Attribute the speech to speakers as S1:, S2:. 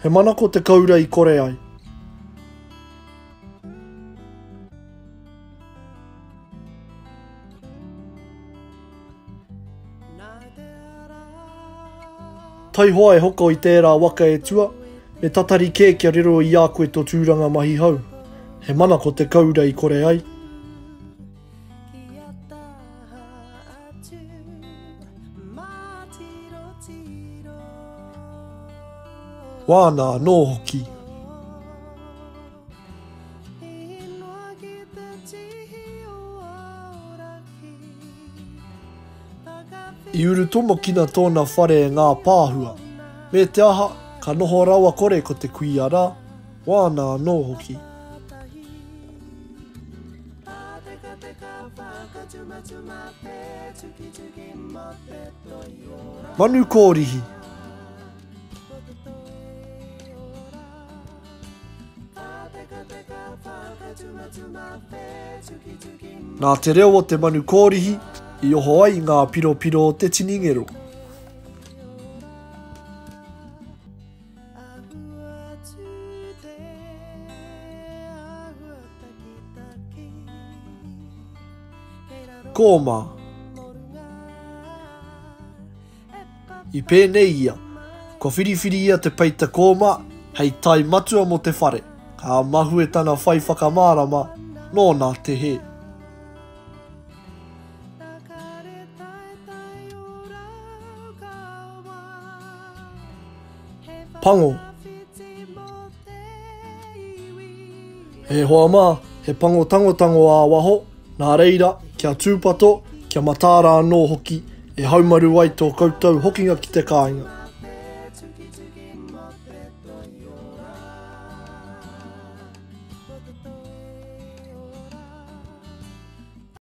S1: He manako te koura I kore ai. Tai hoa e hoko I tērā waka e tua, me tatari kē kia rero I a koe tō tūranga mahi hau. He manako te koura I kore ai. Wāna no hoki. I uru tomo kina tōna whare e ngā pāhua. Me te aha, ka noho rawa kore ko te kuiara, Wāna no hoki. Manu korihi. Nā te reo o te manu kōrihi, I oho ai ngā piro o te tiningero. Kōmā. I pēnei ia, ko whiriwhiri ia te peita Kōmā, hei tai matua mo te whare, ka mahu e tana whai whakamārama, nō nā te he. Pango. He hoa mā, he pango tangotango ā waho, nā reira, kia tūpato, kia matāra anō hoki, e haumaru ai tō koutou hokinga ki te kāinga.